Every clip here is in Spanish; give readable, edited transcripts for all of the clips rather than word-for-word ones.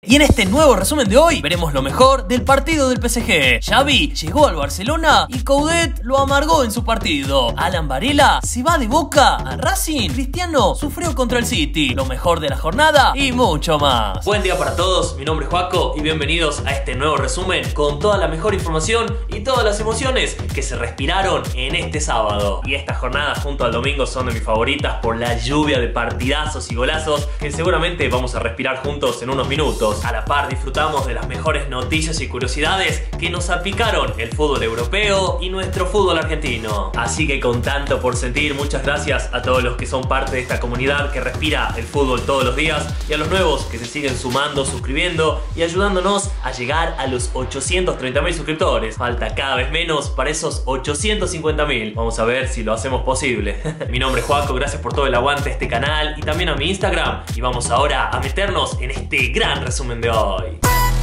Y en este nuevo resumen de hoy veremos lo mejor del partido del PSG. Xavi llegó al Barcelona y Coudet lo amargó en su partido. Alan Varela se va de Boca al Racing. Cristiano sufrió contra el City. Lo mejor de la jornada y mucho más. Buen día para todos, mi nombre es Joaco y bienvenidos a este nuevo resumen con toda la mejor información y todas las emociones que se respiraron en este sábado. Y estas jornadas junto al domingo son de mis favoritas por la lluvia de partidazos y golazos que seguramente vamos a respirar juntos en unos minutos. A la par disfrutamos de las mejores noticias y curiosidades que nos salpicaron el fútbol europeo y nuestro fútbol argentino. Así que con tanto por sentir, muchas gracias a todos los que son parte de esta comunidad que respira el fútbol todos los días y a los nuevos que se siguen sumando, suscribiendo y ayudándonos a llegar a los 830.000 suscriptores. Falta cada vez menos para esos 850.000. Vamos a ver si lo hacemos posible. Mi nombre es Joaco, gracias por todo el aguante a este canal y también a mi Instagram. Y vamos ahora a meternos en este gran resumen de hoy.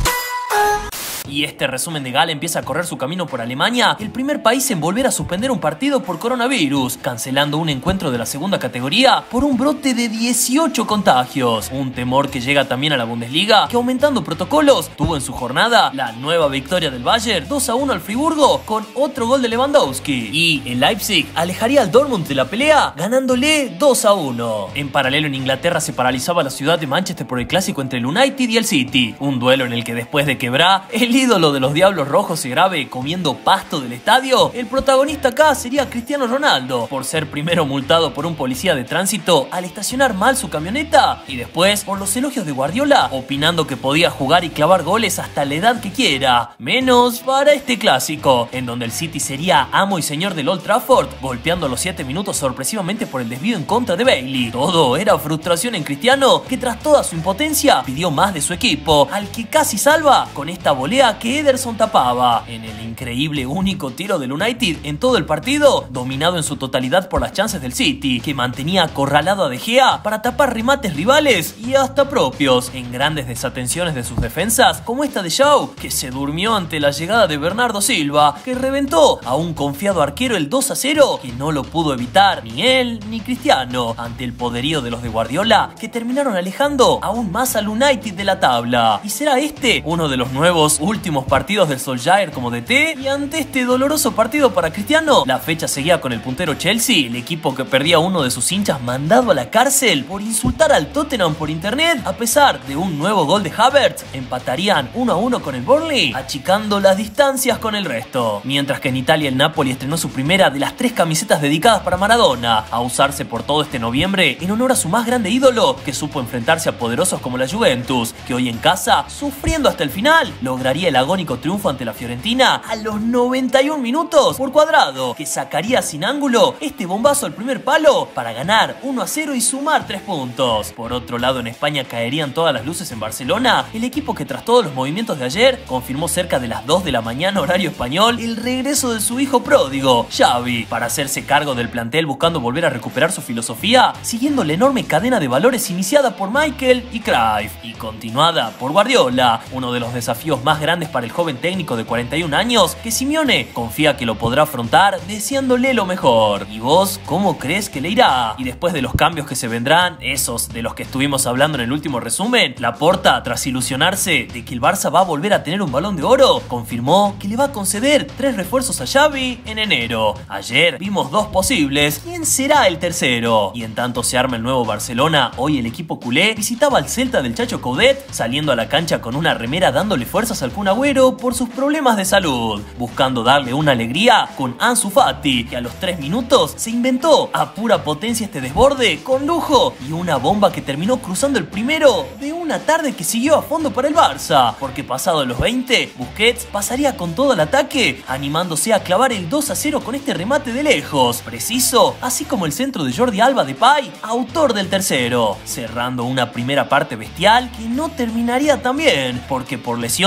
Y este resumen de Gala empieza a correr su camino por Alemania, el primer país en volver a suspender un partido por coronavirus, cancelando un encuentro de la segunda categoría por un brote de 18 contagios. Un temor que llega también a la Bundesliga, que aumentando protocolos tuvo en su jornada la nueva victoria del Bayern 2-1 al Friburgo con otro gol de Lewandowski. Y el Leipzig alejaría al Dortmund de la pelea ganándole 2-1. En paralelo en Inglaterra se paralizaba la ciudad de Manchester por el clásico entre el United y el City, un duelo en el que después de quebrar el ídolo de los Diablos Rojos se grabe comiendo pasto del estadio, el protagonista acá sería Cristiano Ronaldo, por ser primero multado por un policía de tránsito al estacionar mal su camioneta y después por los elogios de Guardiola, opinando que podía jugar y clavar goles hasta la edad que quiera, menos para este clásico, en donde el City sería amo y señor del Old Trafford, golpeando a los 7 minutos sorpresivamente por el desvío en contra de Bailey. Todo era frustración en Cristiano, que tras toda su impotencia pidió más de su equipo, al que casi salva con esta volea que Ederson tapaba. En el increíble único tiro del United en todo el partido, dominado en su totalidad por las chances del City, que mantenía acorralado a De Gea para tapar remates rivales y hasta propios, en grandes desatenciones de sus defensas, como esta de Shaw, que se durmió ante la llegada de Bernardo Silva, que reventó a un confiado arquero el 2-0, que no lo pudo evitar ni él ni Cristiano, ante el poderío de los de Guardiola, que terminaron alejando aún más al United de la tabla. Y será este uno de los nuevos últimos partidos del Solskjaer como DT, y ante este doloroso partido para Cristiano, la fecha seguía con el puntero Chelsea, el equipo que perdía a uno de sus hinchas mandado a la cárcel por insultar al Tottenham por internet. A pesar de un nuevo gol de Havertz, empatarían 1-1 con el Burnley, achicando las distancias con el resto. Mientras que en Italia el Napoli estrenó su primera de las 3 camisetas dedicadas para Maradona, a usarse por todo este noviembre en honor a su más grande ídolo, que supo enfrentarse a poderosos como la Juventus, que hoy en casa, sufriendo hasta el final, lograría el agónico triunfo ante la Fiorentina a los 91 minutos por Cuadrado, que sacaría sin ángulo este bombazo al primer palo para ganar 1-0 y sumar 3 puntos. Por otro lado, en España caerían todas las luces en Barcelona, el equipo que tras todos los movimientos de ayer confirmó cerca de las 2 de la mañana horario español el regreso de su hijo pródigo, Xavi, para hacerse cargo del plantel buscando volver a recuperar su filosofía, siguiendo la enorme cadena de valores iniciada por Michael y Cruyff y continuada por Guardiola, uno de los desafíos más grandes para el joven técnico de 41 años, que Simeone confía que lo podrá afrontar deseándole lo mejor. ¿Y vos cómo crees que le irá? Y después de los cambios que se vendrán, esos de los que estuvimos hablando en el último resumen, Laporta, tras ilusionarse de que el Barça va a volver a tener un Balón de Oro, confirmó que le va a conceder 3 refuerzos a Xavi en enero. Ayer vimos 2 posibles. ¿Quién será el tercero? Y en tanto se arma el nuevo Barcelona, hoy el equipo culé visitaba al Celta del Chacho Coudet, saliendo a la cancha con una remera dándole fuerzas al Kun Agüero por sus problemas de salud, buscando darle una alegría con Ansu Fati, que a los 3 minutos se inventó a pura potencia este desborde con lujo y una bomba que terminó cruzando el primero de una tarde que siguió a fondo para el Barça, porque pasado los 20, Busquets pasaría con todo el ataque, animándose a clavar el 2-0 con este remate de lejos, preciso, así como el centro de Jordi Alba Depay, autor del tercero, cerrando una primera parte bestial que no terminaría tan bien, porque por lesión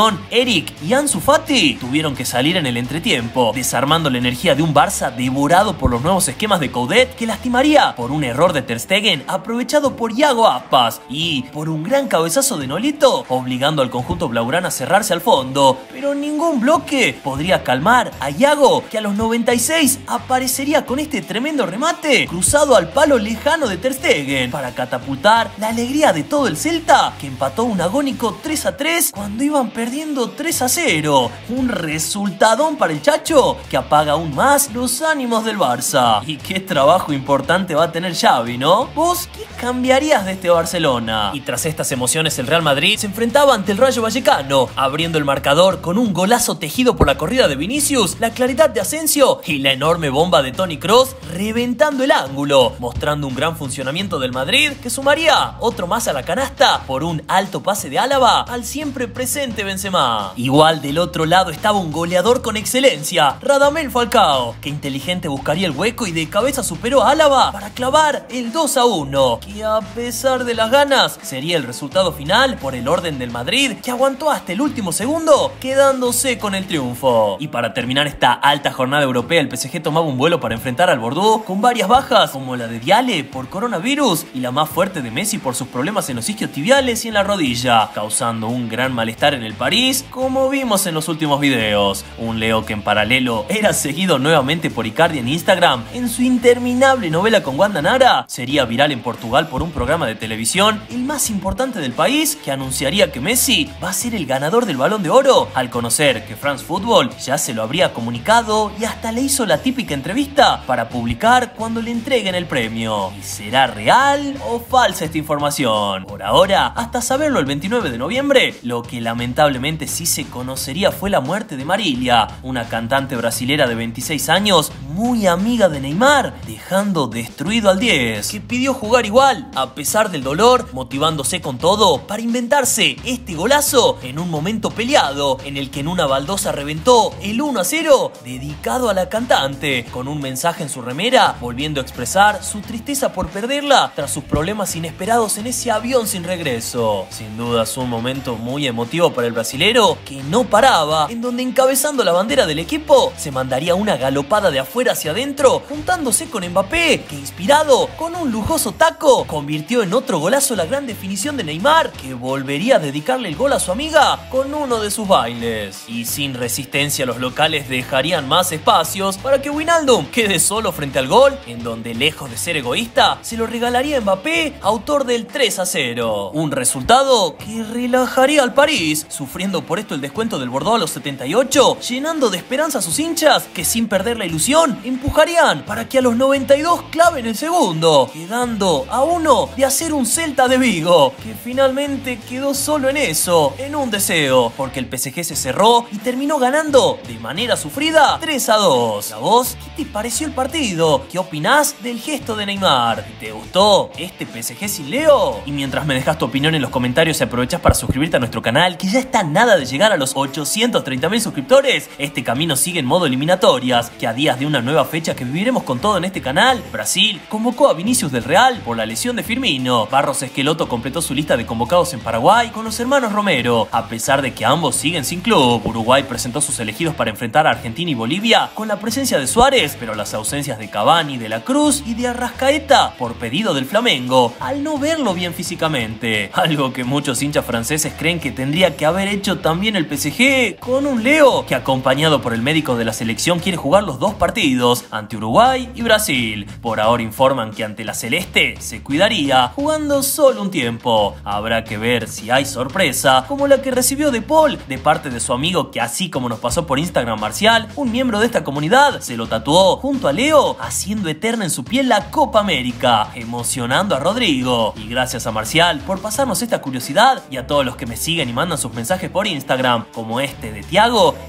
Eric y Ansu Fati tuvieron que salir en el entretiempo, desarmando la energía de un Barça devorado por los nuevos esquemas de Coudet, que lastimaría por un error de Ter Stegen aprovechado por Iago Aspas y por un gran cabezazo de Nolito, obligando al conjunto blaugrana a cerrarse al fondo. Pero ningún bloque podría calmar a Iago, que a los 96 aparecería con este tremendo remate cruzado al palo lejano de Ter Stegen para catapultar la alegría de todo el Celta, que empató un agónico 3-3 cuando iban perdiendo 3-0. Un resultadón para el Chacho que apaga aún más los ánimos del Barça. Y qué trabajo importante va a tener Xavi, ¿no? ¿Vos qué cambiarías de este Barcelona? Y tras estas emociones el Real Madrid se enfrentaba ante el Rayo Vallecano, abriendo el marcador con un golazo tejido por la corrida de Vinicius, la claridad de Asensio y la enorme bomba de Toni Kroos reventando el ángulo, mostrando un gran funcionamiento del Madrid que sumaría otro más a la canasta por un alto pase de Álava al siempre presente Benzema. Igual del otro lado estaba un goleador con excelencia, Radamel Falcao, que inteligente buscaría el hueco y de cabeza superó a Álava para clavar el 2-1, que a pesar de las ganas sería el resultado final por el orden del Madrid, que aguantó hasta el último segundo, quedándose con el triunfo. Y para terminar esta alta jornada europea, el PSG tomaba un vuelo para enfrentar al Bordeaux con varias bajas, como la de Diale por coronavirus y la más fuerte de Messi por sus problemas en los isquiotibiales y en la rodilla, causando un gran malestar en el París, como vimos en los últimos videos. Un Leo que en paralelo era seguido nuevamente por Icardi en Instagram en su interminable novela con Wanda Nara, sería viral en Portugal por un programa de televisión, el más importante del país, que anunciaría que Messi va a ser el ganador del Balón de Oro, al conocer que France Football ya se lo habría comunicado y hasta le hizo la típica entrevista para publicar cuando le entreguen el premio. ¿Y será real o falsa esta información? Por ahora, hasta saberlo el 29 de noviembre, lo que lamentablemente sí se conocería fue la muerte de Marília, una cantante brasilera de 26 años, muy amiga de Neymar, dejando destruido al 10, que pidió jugar igual a pesar del dolor, motivándose con todo para inventarse este golazo en un momento peleado en el que en una baldosa reventó el 1-0 dedicado a la cantante, con un mensaje en su remera volviendo a expresar su tristeza por perderla tras sus problemas inesperados en ese avión sin regreso. Sin dudas un momento muy emotivo para el brasilero, que no paraba, en donde encabezando la bandera del equipo se mandaría una galopada de afuera hacia adentro, juntándose con Mbappé, que inspirado con un lujoso taco convirtió en otro golazo la gran definición de Neymar, que volvería a dedicarle el gol a su amiga con uno de sus bailes. Y sin resistencia los locales dejarían más espacios para que Wijnaldum quede solo frente al gol, en donde lejos de ser egoísta se lo regalaría a Mbappé, autor del 3-0. Un resultado que relajaría al París, sufriendo por esto el descuento del Bordeaux a los 78, llenando de esperanza a sus hinchas que sin perder la ilusión empujarían para que a los 92 claven el segundo, quedando a uno de hacer un Celta de Vigo, que finalmente quedó solo en eso, en un deseo, porque el PSG se cerró y terminó ganando de manera sufrida 3-2. ¿A vos qué te pareció el partido? ¿Qué opinás del gesto de Neymar? ¿Te gustó este PSG sin Leo? Y mientras me dejas tu opinión en los comentarios y aprovechás para suscribirte a nuestro canal, que ya está a nada de llegar a los 830.000 suscriptores, este camino sigue en modo eliminatorias, que a días de una nueva fecha que viviremos con todo en este canal, Brasil convocó a Vinicius del Real por la lesión de Firmino. Barros Esqueloto completó su lista de convocados en Paraguay con los hermanos Romero, a pesar de que ambos siguen sin club. Uruguay presentó sus elegidos para enfrentar a Argentina y Bolivia con la presencia de Suárez, pero las ausencias de Cavani, de la Cruz y de Arrascaeta por pedido del Flamengo, al no verlo bien físicamente. Algo que muchos hinchas franceses creen que tendría que haber hecho también el PSG con un Leo que, acompañado por el médico de la selección, quiere jugar los dos partidos ante Uruguay y Brasil. Por ahora informan que ante la Celeste se cuidaría, jugando solo un tiempo. Habrá que ver si hay sorpresa, como la que recibió De Paul de parte de su amigo, que así como nos pasó por Instagram Marcial, un miembro de esta comunidad, se lo tatuó junto a Leo, haciendo eterna en su piel la Copa América, emocionando a Rodrigo. Y gracias a Marcial por pasarnos esta curiosidad, y a todos los que me siguen y mandan sus mensajes por Instagram, como este de Tiago,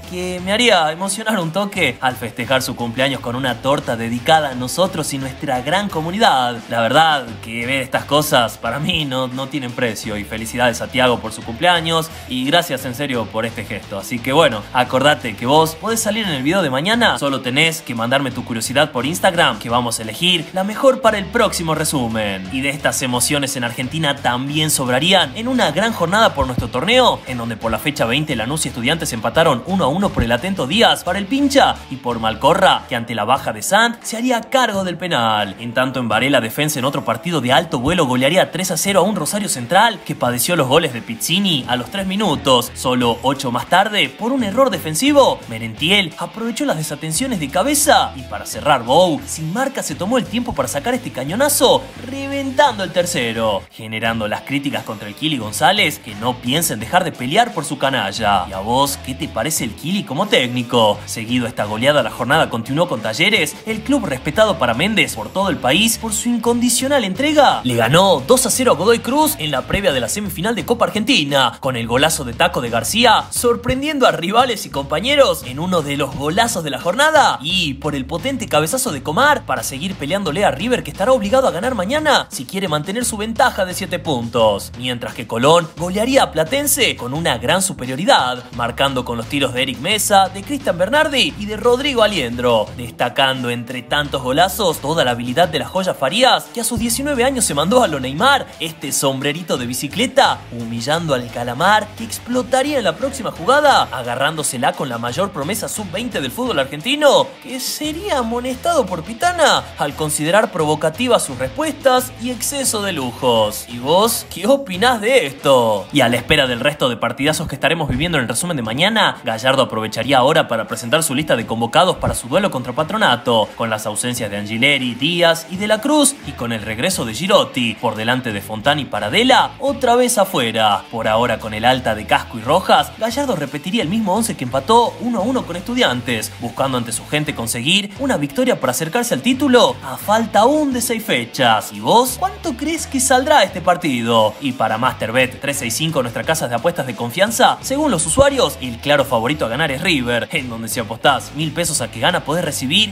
que me haría emocionar un toque al festejar su cumpleaños con una torta dedicada a nosotros y nuestra gran comunidad. La verdad que ver estas cosas para mí no tienen precio, y felicidades a Thiago por su cumpleaños y gracias en serio por este gesto. Así que bueno, acordate que vos podés salir en el video de mañana, solo tenés que mandarme tu curiosidad por Instagram, que vamos a elegir la mejor para el próximo resumen. Y de estas emociones en Argentina también sobrarían en una gran jornada por nuestro torneo, en donde por la fecha 20 Lanús y Estudiantes empataron 1-1 por el atento Díaz para el pincha y por Malcorra, que ante la baja de Sant se haría cargo del penal. En tanto en Varela Defensa, en otro partido de alto vuelo, golearía 3-0 a un Rosario Central que padeció los goles de Pizzini a los 3 minutos. Solo 8 más tarde, por un error defensivo, Merentiel aprovechó las desatenciones de cabeza y para cerrar Bou, sin marca, se tomó el tiempo para sacar este cañonazo, reventando el tercero, generando las críticas contra el Kili González, que no piensa en dejar de pelear por su canalla. ¿Y a vos qué te parece el Kili como técnico? Seguido esta goleada, la jornada continuó con Talleres, el club respetado para Méndez por todo el país por su incondicional entrega. Le ganó 2-0 a Godoy Cruz en la previa de la semifinal de Copa Argentina, con el golazo de taco de García, sorprendiendo a rivales y compañeros en uno de los golazos de la jornada, y por el potente cabezazo de Comar para seguir peleándole a River, que estará obligado a ganar mañana si quiere mantener su ventaja de 7 puntos. Mientras que Colón golearía a Platense con una gran superioridad, marcando con los tiros de Eric Mesa, de Cristian Bernardi y de Rodrigo Aliendro, destacando entre tantos golazos toda la habilidad de la joya Farías, que a sus 19 años se mandó a lo Neymar este sombrerito de bicicleta, humillando al Calamar, que explotaría en la próxima jugada, agarrándosela con la mayor promesa sub-20 del fútbol argentino, que sería amonestado por Pitana al considerar provocativas sus respuestas y exceso de lujos. ¿Y vos qué opinás de esto? Y a la espera del resto de partidazos que estaremos viviendo en el resumen de mañana, Gallardo aprovecharía ahora para presentar su lista de convocados para su duelo contra Patronato, con las ausencias de Angileri, Díaz y De la Cruz, y con el regreso de Girotti, por delante de Fontán y Paradela, otra vez afuera. Por ahora, con el alta de Casco y Rojas, Gallardo repetiría el mismo 11 que empató 1-1 con Estudiantes, buscando ante su gente conseguir una victoria para acercarse al título a falta aún de 6 fechas. ¿Y vos cuánto crees que saldrá este partido? Y para Masterbet 365, nuestra casa de apuestas de confianza, según los usuarios, el claro favorito a ganar es River, en donde si apostás 1000 pesos a que gana podés recibir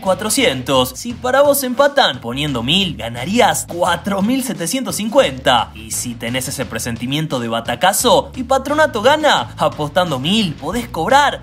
1400. Si para vos empatan, poniendo 1000, ganarías 4750. Y si tenés ese presentimiento de batacazo y Patronato gana, apostando 1000, podés cobrar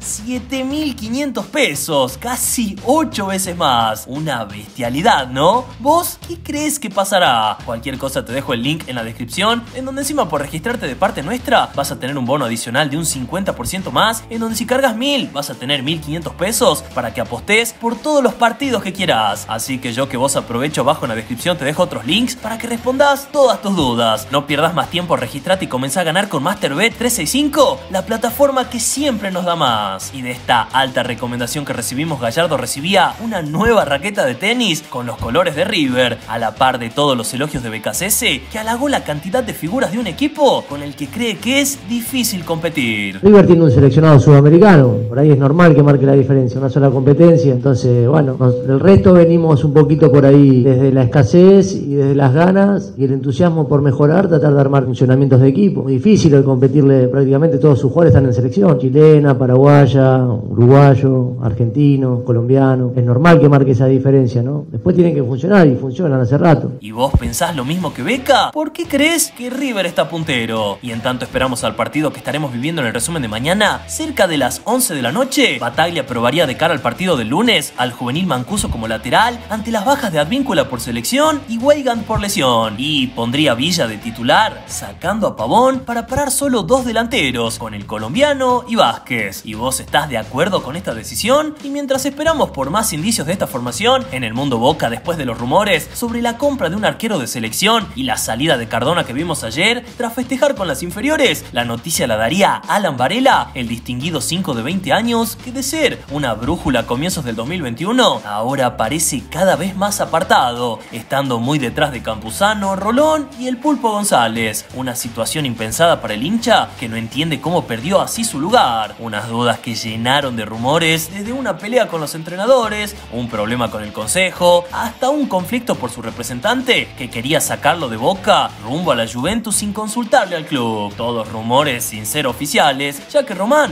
7500 pesos, casi 8 veces más. Una bestialidad, ¿no? ¿Vos qué crees que pasará? Cualquier cosa te dejo el link en la descripción, en donde encima por registrarte de parte nuestra vas a tener un bono adicional de un 50% más, en donde si cargas 1000 vas a tener 1500 pesos para que apostes por todos los partidos que quieras. Así que yo que vos aprovecho, abajo en la descripción te dejo otros links para que respondas todas tus dudas. No pierdas más tiempo, registrate y comenzá a ganar con Masterbet 365, la plataforma que siempre nos da más. Y de esta alta recomendación que recibimos, Gallardo recibía una nueva raqueta de tenis con los colores de River, a la par de todos los elogios de BKCS, que halagó la cantidad de figuras de un equipo con el que cree que es difícil competir. River tiene un seleccionado sudamericano, por ahí es normal que marque la diferencia, una sola competencia. Entonces, bueno, el resto venimos un poquito por ahí desde la escasez y desde las ganas y el entusiasmo por mejorar, tratar de armar funcionamientos de equipo. Muy difícil hoy competirle, prácticamente todos sus jugadores están en selección, chilena, paraguaya, uruguayo, argentino, colombiano. Es normal que marque esa diferencia, ¿no? Después tienen que funcionar y funcionan hace rato. ¿Y vos pensás lo mismo que Beca? ¿Por qué crees que River está puntero? Y en tanto esperamos al partido que estaremos viviendo en el resumen de mañana, cerca de las 11 de la noche, Bataglia probaría de cara al partido del lunes al juvenil Mancuso como lateral, ante las bajas de Advíncula por selección y Weigand por lesión, y pondría a Villa de titular, sacando a Pavón para parar solo 2 delanteros, con el colombiano y Vázquez. ¿Y vos estás de acuerdo con esta decisión? Y mientras esperamos por más indicios de esta formación, en el mundo Boca, después de los rumores sobre la compra de un arquero de selección y la salida de Cardona que vimos ayer, tras festejar con las inferiores, la noticia la daría Alan Varela, el distinguido 5 de 20 años, que de ser una brújula a comienzos del 2021, ahora parece cada vez más apartado, estando muy detrás de Campuzano, Rolón y el Pulpo González. Una situación impensada para el hincha, que no entiende cómo perdió así su lugar. Unas dudas que llenaron de rumores, desde una pelea con los entrenadores, un problema con el consejo, hasta un conflicto por su representante, que quería sacarlo de Boca rumbo a la Juventus sin consultarle al club. Todos rumores sin ser oficiales, ya que Román informó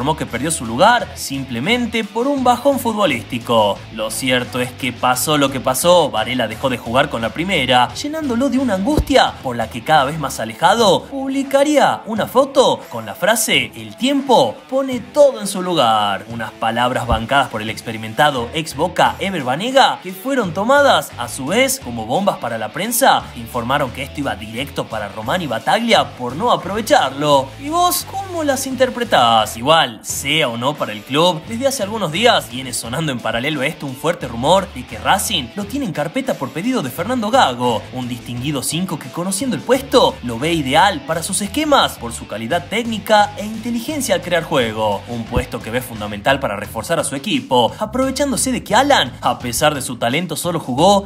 informó que perdió su lugar simplemente por un bajón futbolístico. Lo cierto es que pasó lo que pasó, Varela dejó de jugar con la primera, llenándolo de una angustia por la que cada vez más alejado publicaría una foto con la frase "el tiempo pone todo en su lugar", unas palabras bancadas por el experimentado ex Boca Ever Banega, que fueron tomadas a su vez como bombas para la prensa, que informaron que esto iba directo para Román y Bataglia por no aprovecharlo. ¿Y vos cómo las interpretás? Igual, sea o no para el club, desde hace algunos días viene sonando en paralelo a esto un fuerte rumor de que Racing lo tiene en carpeta por pedido de Fernando Gago, un distinguido 5 que, conociendo el puesto, lo ve ideal para sus esquemas por su calidad técnica e inteligencia al crear juego, un puesto que ve fundamental para reforzar a su equipo, aprovechándose de que Alan, a pesar de su talento, solo jugó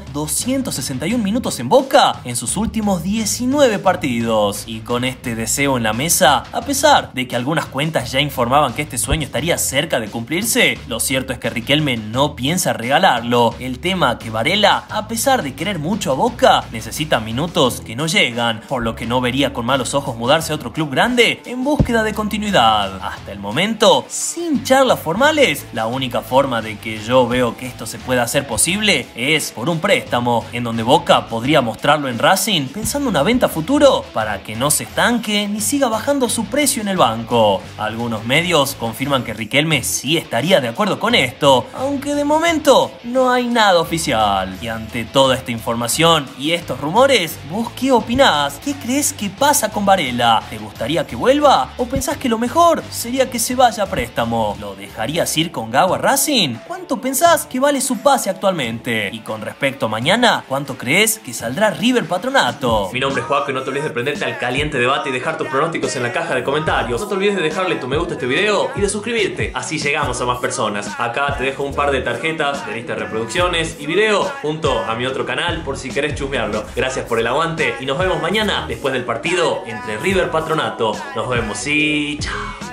261 minutos en Boca en sus últimos 19 partidos. Y con este deseo en la mesa, a pesar de que algunas cuentas ya informaban que este sueño estaría cerca de cumplirse, lo cierto es que Riquelme no piensa regalarlo. El tema que Varela, a pesar de querer mucho a Boca, necesita minutos que no llegan, por lo que no vería con malos ojos mudarse a otro club grande en búsqueda de continuidad. Hasta el momento, sin charlas formales, la única forma de que yo veo que esto se pueda hacer posible es por un préstamo, en donde Boca podría mostrarlo en Racing pensando una venta a futuro para que no se estanque ni siga bajando su precio en el banco. Algunos medios confirman que Riquelme sí estaría de acuerdo con esto, aunque de momento no hay nada oficial. Y ante toda esta información y estos rumores, ¿vos qué opinás? ¿Qué crees que pasa con Varela? ¿Te gustaría que vuelva? ¿O pensás que lo mejor sería que se vaya a préstamo? ¿Lo dejarías ir con Gago a Racing? ¿Cuánto pensás que vale su pase actualmente? Y con respecto a mañana, ¿cuánto crees que saldrá River Patronato? Mi nombre es Juaco y no te olvides de prenderte al caliente debate y dejar tus pronósticos en la caja de comentarios. No te olvides de dejarle tu me gusta a este video y de suscribirte, así llegamos a más personas. Acá te dejo un par de tarjetas de lista de reproducciones y video junto a mi otro canal por si querés chusmearlo. Gracias por el aguante y nos vemos mañana después del partido entre River Patronato. Nos vemos y chao.